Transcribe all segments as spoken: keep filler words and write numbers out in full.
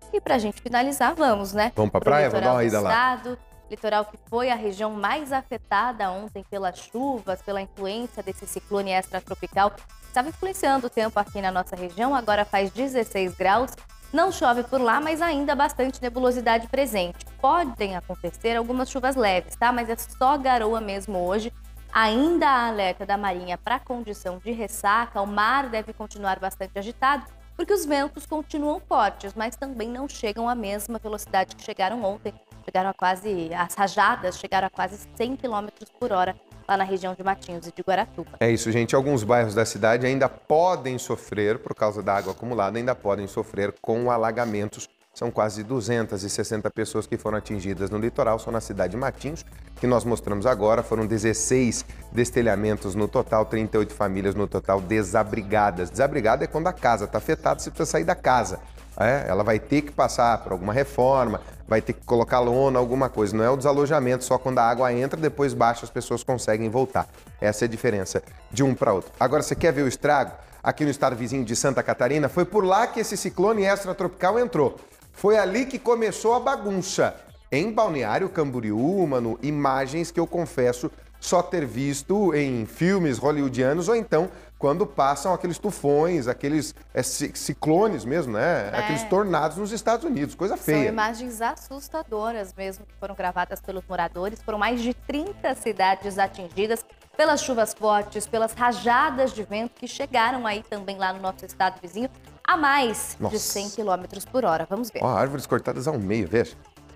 E para a gente finalizar, vamos, né? Vamos para a praia? Vamos dar uma ida lá. Litoral que foi a região mais afetada ontem pelas chuvas, pela influência desse ciclone extratropical. Estava influenciando o tempo aqui na nossa região, agora faz dezesseis graus. Não chove por lá, mas ainda bastante nebulosidade presente. Podem acontecer algumas chuvas leves, tá? Mas é só garoa mesmo hoje. Ainda há alerta da Marinha para condição de ressaca. O mar deve continuar bastante agitado, porque os ventos continuam fortes, mas também não chegam à mesma velocidade que chegaram ontem. Chegaram a quase, as rajadas chegaram a quase cem quilômetros por hora lá na região de Matinhos e de Guaratuba. É isso, gente. Alguns bairros da cidade ainda podem sofrer, por causa da água acumulada, ainda podem sofrer com alagamentos. São quase duzentas e sessenta pessoas que foram atingidas no litoral, só na cidade de Matinhos, que nós mostramos agora. Foram dezesseis destelhamentos no total, trinta e oito famílias no total desabrigadas. Desabrigada é quando a casa está afetada, você precisa sair da casa. É, ela vai ter que passar por alguma reforma, vai ter que colocar lona, alguma coisa. Não é o desalojamento, só quando a água entra, depois baixa, as pessoas conseguem voltar. Essa é a diferença de um para outro. Agora, você quer ver o estrago? Aqui no estado vizinho de Santa Catarina, foi por lá que esse ciclone extratropical entrou. Foi ali que começou a bagunça. Em Balneário Camboriú, mano, imagens que eu confesso só ter visto em filmes hollywoodianos ou então quando passam aqueles tufões, aqueles é, ciclones mesmo, né? É. Aqueles tornados nos Estados Unidos, coisa feia. São imagens assustadoras mesmo que foram gravadas pelos moradores. Foram mais de trinta cidades atingidas pelas chuvas fortes, pelas rajadas de vento que chegaram aí também lá no nosso estado vizinho a mais Nossa. de cem quilômetros por hora. Vamos ver. Ó, árvores cortadas ao meio, veja.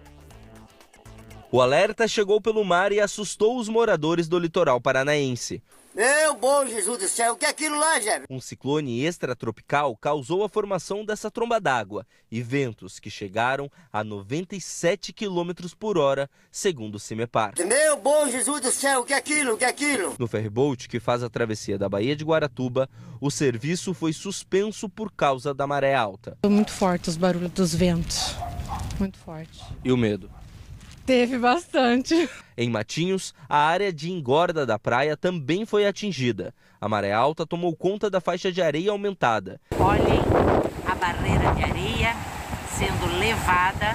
O alerta chegou pelo mar e assustou os moradores do litoral paranaense. Meu bom Jesus do céu, o que é aquilo lá, Jé? Um ciclone extratropical causou a formação dessa tromba d'água e ventos que chegaram a noventa e sete quilômetros por hora, segundo o CIMEPAR. Meu bom Jesus do céu, o que é aquilo, o que é aquilo? No ferryboat que faz a travessia da Baía de Guaratuba, o serviço foi suspenso por causa da maré alta. Muito forte os barulhos dos ventos, muito forte. E o medo? Teve bastante. Em Matinhos, a área de engorda da praia também foi atingida. A maré alta tomou conta da faixa de areia aumentada. Olhem a barreira de areia sendo levada.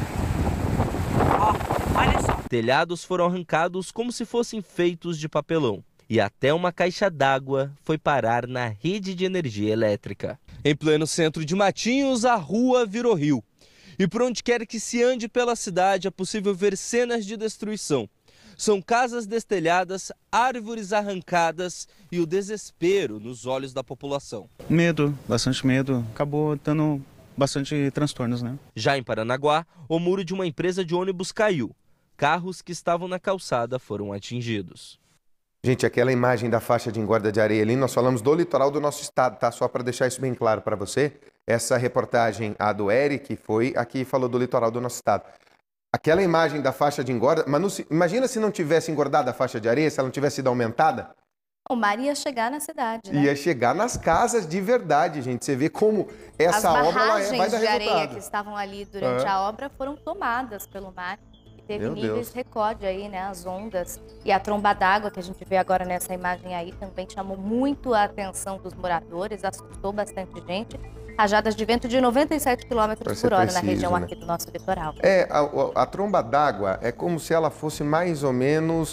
Ó, olha só. Telhados foram arrancados como se fossem feitos de papelão. E até uma caixa d'água foi parar na rede de energia elétrica. Em pleno centro de Matinhos, a rua virou rio. E por onde quer que se ande pela cidade é possível ver cenas de destruição. São casas destelhadas, árvores arrancadas e o desespero nos olhos da população. Medo, bastante medo. Acabou dando bastante transtornos, né? Já em Paranaguá, o muro de uma empresa de ônibus caiu. Carros que estavam na calçada foram atingidos. Gente, aquela imagem da faixa de engorda de areia ali, nós falamos do litoral do nosso estado, tá? Só para deixar isso bem claro para você. Essa reportagem, a do Eric, foi aqui falou do litoral do nosso estado. Aquela imagem da faixa de engorda, Manu, imagina se não tivesse engordado a faixa de areia, se ela não tivesse sido aumentada. O mar ia chegar na cidade, né? Ia chegar nas casas de verdade, gente. Você vê como essa As obra ela é, vai dar de resultado. areia que estavam ali durante é. a obra foram tomadas pelo mar. E teve Meu níveis Deus. recorde aí, né? As ondas e a tromba d'água que a gente vê agora nessa imagem aí também chamou muito a atenção dos moradores, assustou bastante gente. Rajadas de vento de noventa e sete quilômetros por hora preciso, na região né? aqui do nosso litoral. É, a, a tromba d'água é como se ela fosse mais ou menos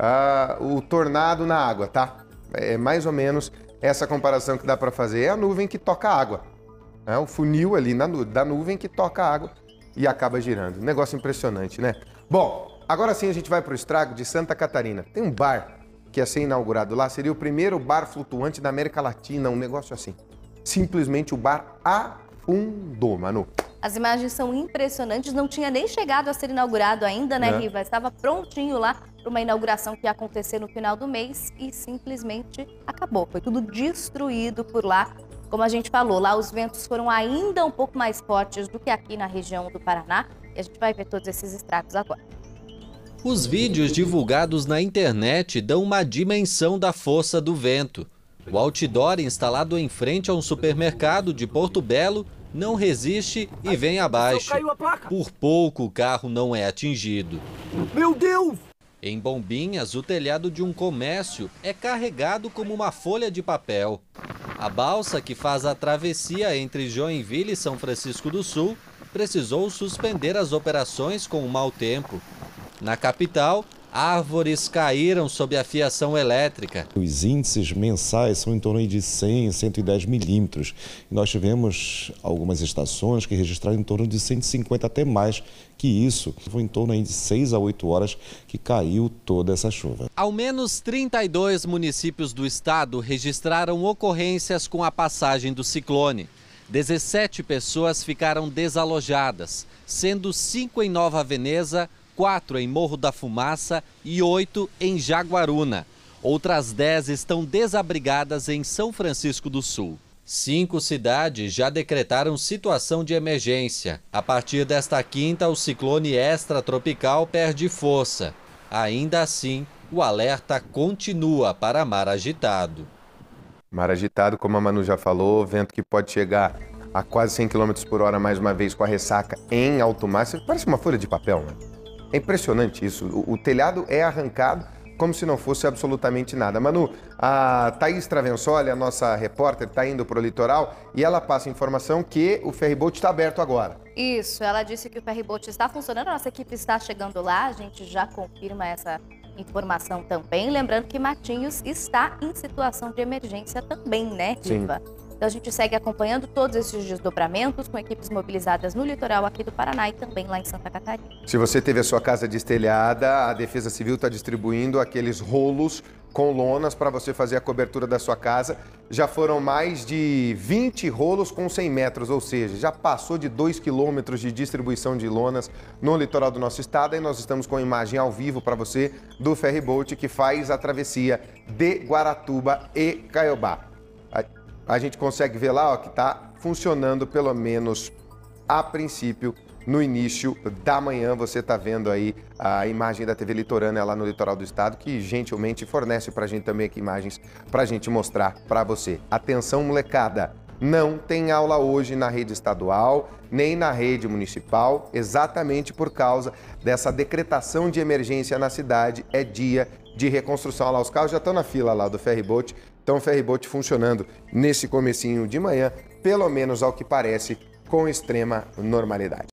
uh, o tornado na água, tá? É mais ou menos essa comparação que dá para fazer. É a nuvem que toca a água. É o funil ali na, da nuvem que toca a água e acaba girando. Negócio impressionante, né? Bom, agora sim a gente vai para o estrago de Santa Catarina. Tem um bar que ia ser inaugurado lá, seria o primeiro bar flutuante da América Latina, um negócio assim. Simplesmente o bar afundou, Manu. As imagens são impressionantes, não tinha nem chegado a ser inaugurado ainda, né, É. Riva? Estava prontinho lá para uma inauguração que ia acontecer no final do mês e simplesmente acabou. Foi tudo destruído por lá. Como a gente falou, lá os ventos foram ainda um pouco mais fortes do que aqui na região do Paraná. E a gente vai ver todos esses estragos agora. Os vídeos divulgados na internet dão uma dimensão da força do vento. O outdoor instalado em frente a um supermercado de Porto Belo não resiste e vem abaixo. Por pouco o carro não é atingido. Meu Deus! Em Bombinhas, o telhado de um comércio é carregado como uma folha de papel. A balsa que faz a travessia entre Joinville e São Francisco do Sul precisou suspender as operações com o mau tempo. Na capital, árvores caíram sob a fiação elétrica. Os índices mensais são em torno de cem, cento e dez milímetros. Nós tivemos algumas estações que registraram em torno de cento e cinquenta, até mais que isso. Foi em torno de seis a oito horas que caiu toda essa chuva. Ao menos trinta e dois municípios do estado registraram ocorrências com a passagem do ciclone. dezessete pessoas ficaram desalojadas, sendo cinco em Nova Veneza, quatro em Morro da Fumaça e oito em Jaguaruna. Outras dez estão desabrigadas em São Francisco do Sul. Cinco cidades já decretaram situação de emergência. A partir desta quinta, o ciclone extratropical perde força. Ainda assim, o alerta continua para mar agitado. Mar agitado, como a Manu já falou, vento que pode chegar a quase cem quilômetros por hora, mais uma vez, com a ressaca em alto mar. Parece uma folha de papel, né? É impressionante isso. O, o telhado é arrancado como se não fosse absolutamente nada. Manu, a Thaís Travensoli, a nossa repórter, está indo para o litoral e ela passa a informação que o ferryboat está aberto agora. Isso, ela disse que o ferryboat está funcionando, a nossa equipe está chegando lá, a gente já confirma essa informação também. Lembrando que Matinhos está em situação de emergência também, né, Riva? Sim. Então a gente segue acompanhando todos esses desdobramentos com equipes mobilizadas no litoral aqui do Paraná e também lá em Santa Catarina. Se você teve a sua casa destelhada, a Defesa Civil está distribuindo aqueles rolos com lonas para você fazer a cobertura da sua casa. Já foram mais de vinte rolos com cem metros, ou seja, já passou de dois quilômetros de distribuição de lonas no litoral do nosso estado. E nós estamos com a imagem ao vivo para você do ferryboat que faz a travessia de Guaratuba e Caiobá. A gente consegue ver lá ó, que está funcionando, pelo menos a princípio, no início da manhã. Você está vendo aí a imagem da T V Litorânea lá no litoral do estado, que gentilmente fornece para a gente também aqui imagens para a gente mostrar para você. Atenção, molecada, não tem aula hoje na rede estadual, nem na rede municipal, exatamente por causa dessa decretação de emergência na cidade. É dia de reconstrução. Lá os carros já estão na fila lá do ferryboat. Então, o ferryboat funcionando nesse comecinho de manhã, pelo menos ao que parece, com extrema normalidade.